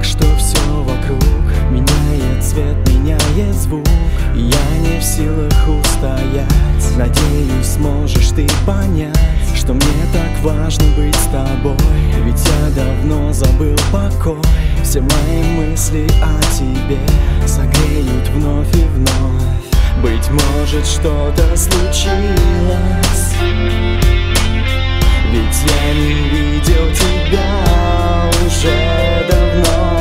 так, что все вокруг меняет цвет, меняет звук, и я не в силах устоять. Надеюсь, сможешь ты понять, что мне так важно быть с тобой. Ведь я давно забыл покой. Все мои мысли о тебе согреют вновь и вновь. Быть может, что-то случилось, ведь я не видел тебя уже давно.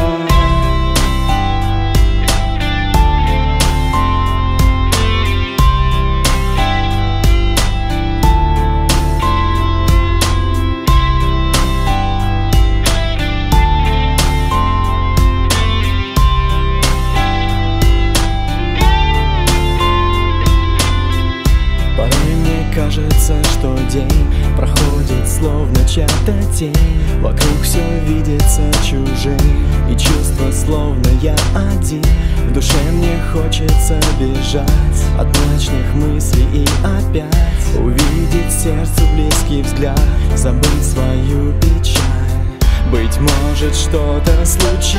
Кажется, что день проходит словно чья-то тень. Вокруг все видится чужим, и чувство словно я один. В душе мне хочется бежать от мрачных мыслей и опять увидеть сердцу близкий взгляд, забыть свою печаль. Быть может, что-то случилось,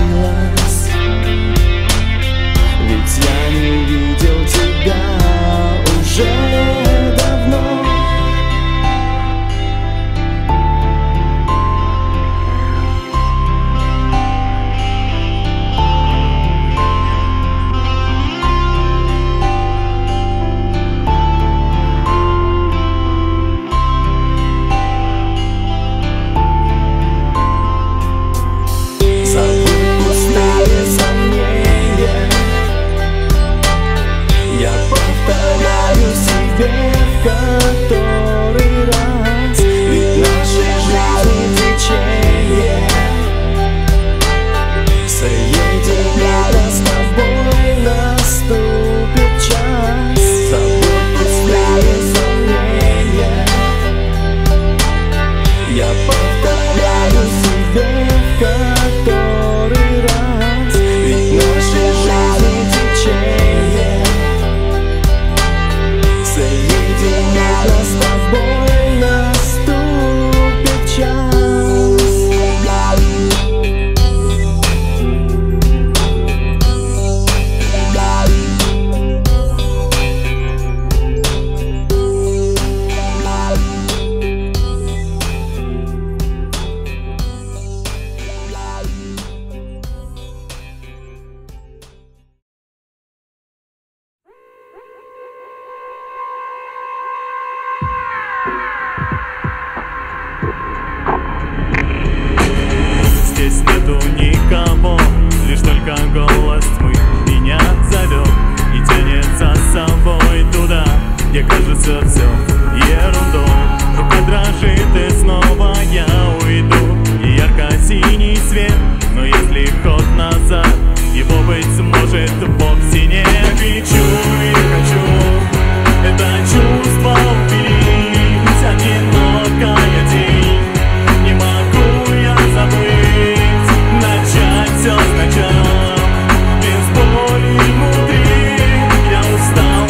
ведь я не видел тебя уже давно. Который раз, ведь нашей жизни течение соединит нас с тобой, наступит час. Забудь пустые сомнения, я повторяю себе в который раз, ведь нашей жизни течение соединит нас с тобой, наступит час. Здесь нету никого, лишь только голос тьмы меня зовет и тянет за собой туда, где кажется все ерундой. Рука дрожит и снова я уйду, и ярко-синий свет, но если ход назад, его быть может вовсе не кричу и хочу это чувство убить, одинокая тень. Не могу я забыть, начать все сначала, без боли внутри. Я устал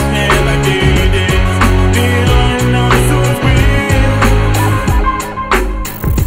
ненавидеть реально судьбы.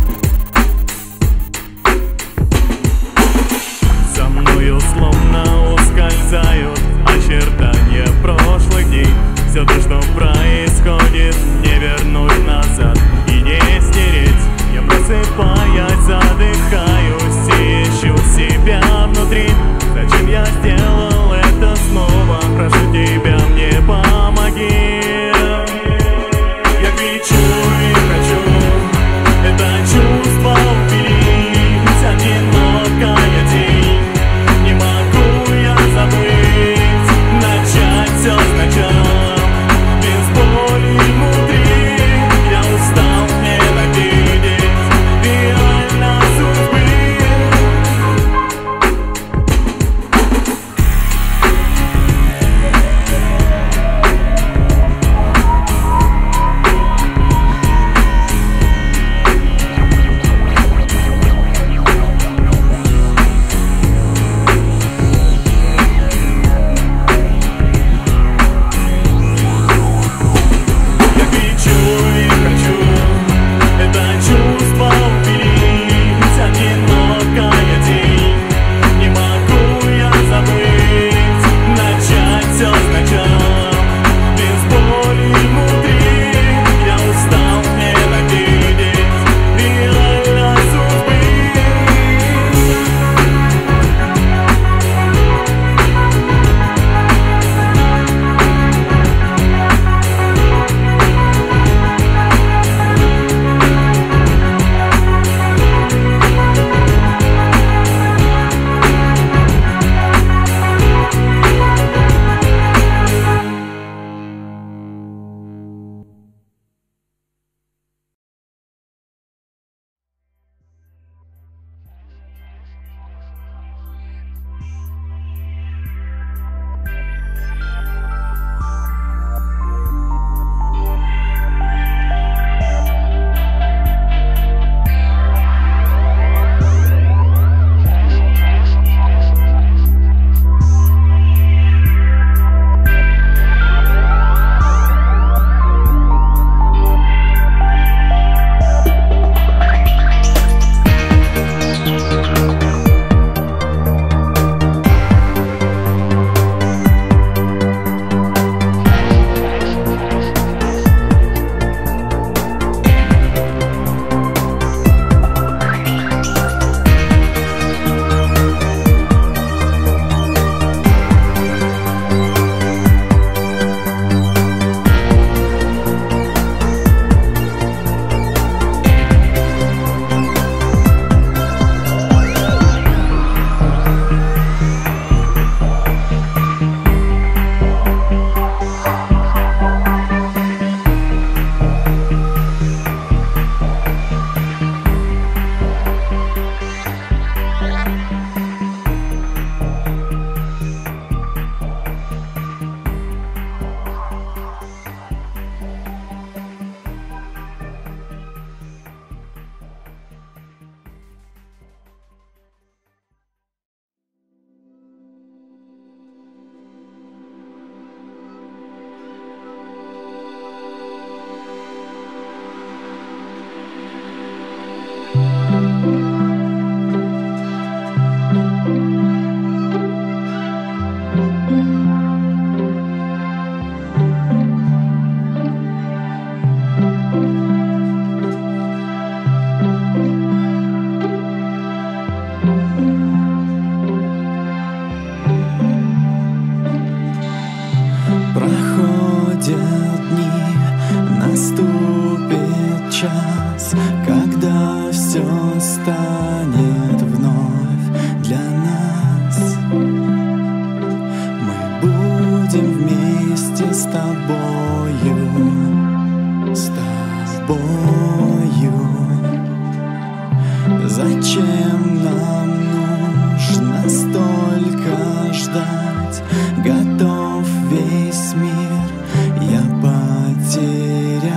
Зачем нам нужно столько ждать? Готов весь мир я потерять.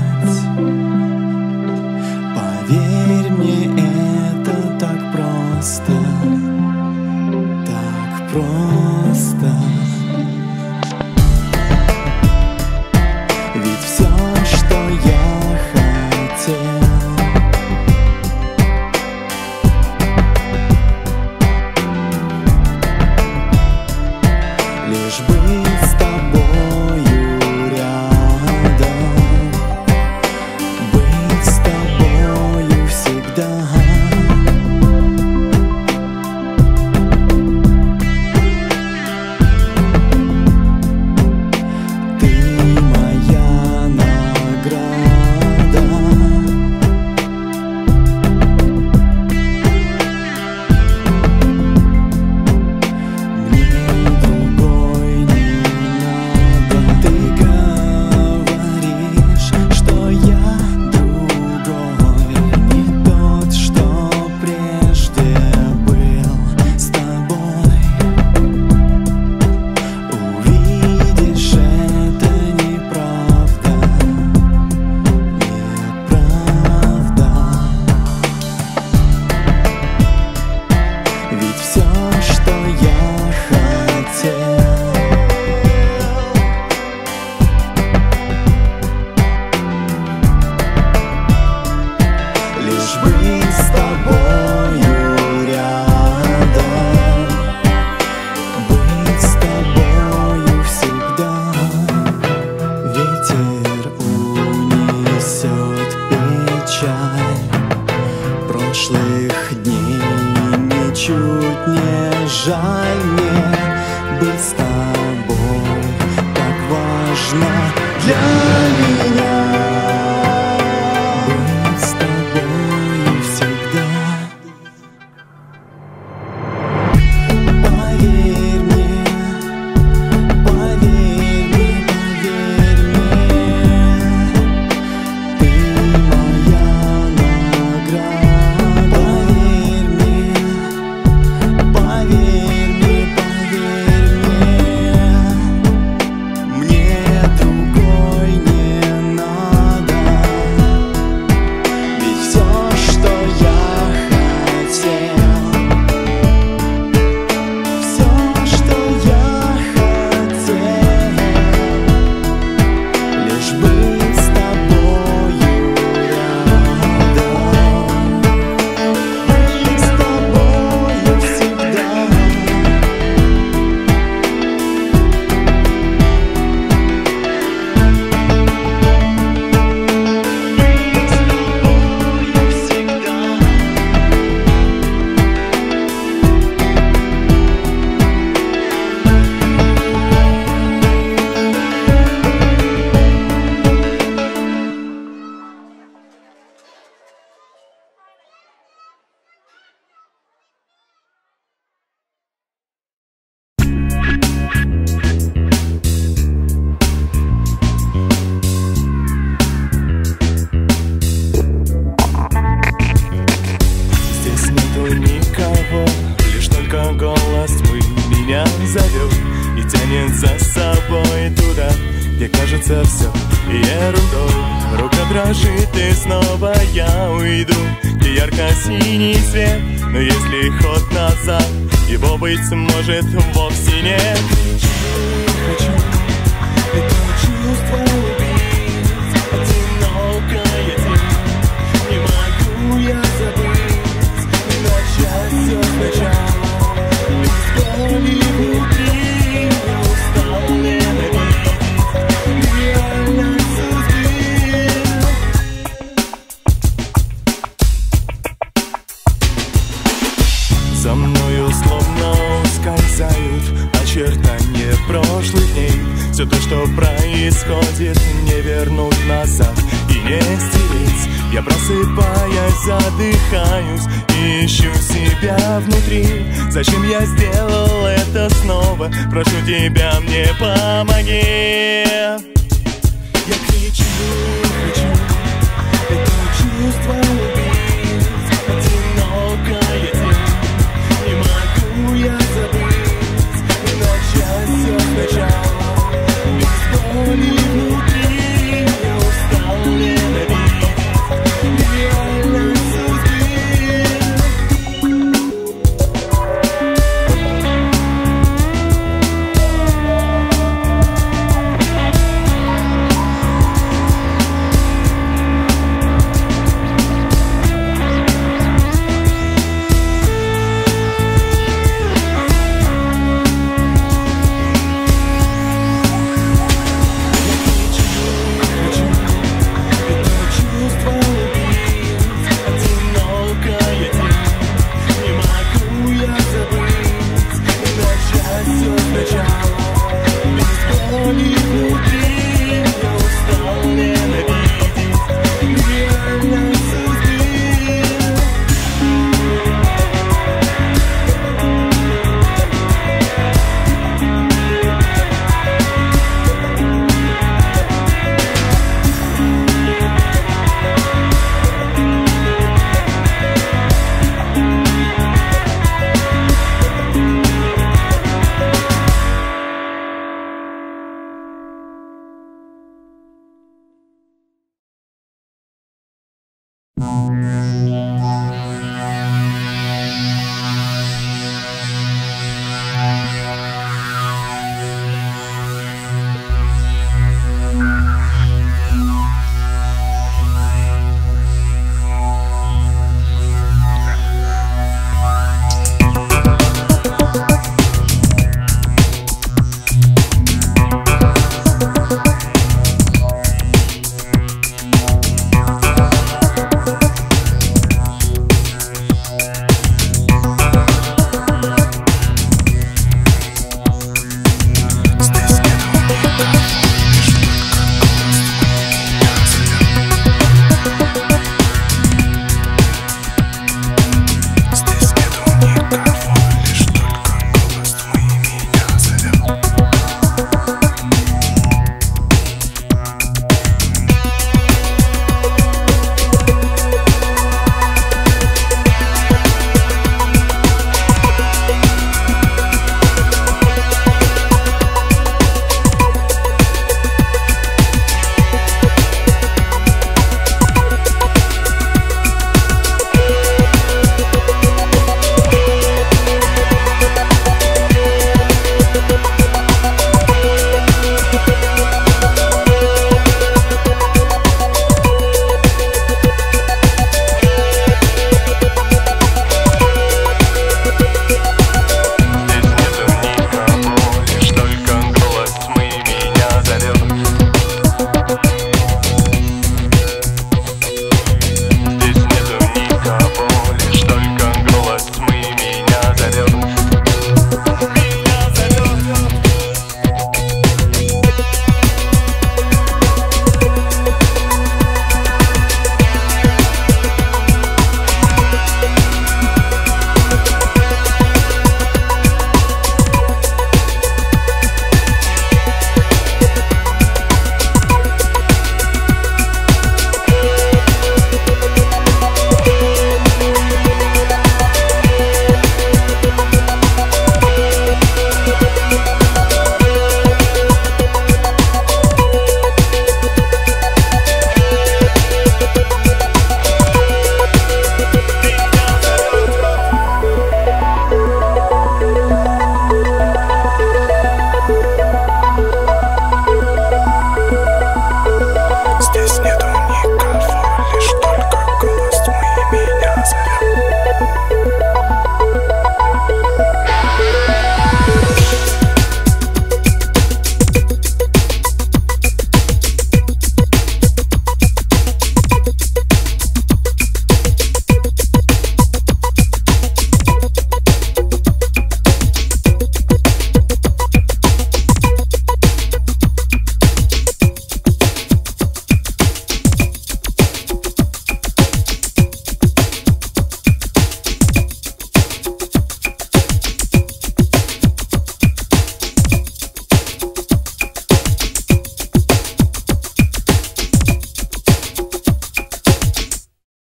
Поверь мне, это так просто, так просто. Ведь все, что я хотел, лишь быть с тобою рядом, быть с тобою всегда. Ты моя награда. Мне другой не надо. Ты говоришь, что я другой, не тот, что прежде был с тобой. Увидишь, это неправда, неправда. Ведь все, что я хотел, лишь быть с тобою рядом, быть с тобою всегда. Ветер унесет печаль прошлых дней. Ничуть не жаль мне быть с тобой, так важно для меня. Быть с тобою всегда. Поверь мне, поверь мне, поверь мне. Ты моя награда. Поверь мне, поверь мне, поверь мне. Мне другой не надо. Ведь все, что я хотел, все, что я хотел, лишь быть с тобою рядом, быть с тобою всегда. Здесь нету никого, лишь только голос тьмы меня зовет и тянет за собой туда, где кажется все ерундой. Рука дрожит, и снова я уйду, где ярко-синий свет. Но если ход назад, его, быть может, вовсе нет. Хочу это чувство убить, одинокая тень. Не могу я забыть, начать все сначала. Без боли внутри я устал ненавидеть реальность судьбы. За мною словно ускользают очертания прошлых дней. Все то, что происходит, не вернуть назад и не стереть. Я просыпаясь, задыхаюсь, ищу себя внутри. Зачем я сделал это снова? Прошу тебя, мне помоги. Я кричу.